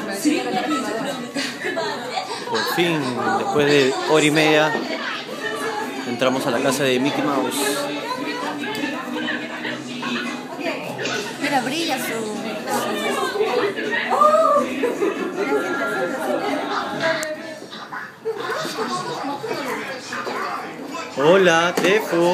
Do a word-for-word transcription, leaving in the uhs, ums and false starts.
Por fin, después de hora y media, entramos a la casa de Mickey Mouse. Mira, brilla su... Hola, Tefo.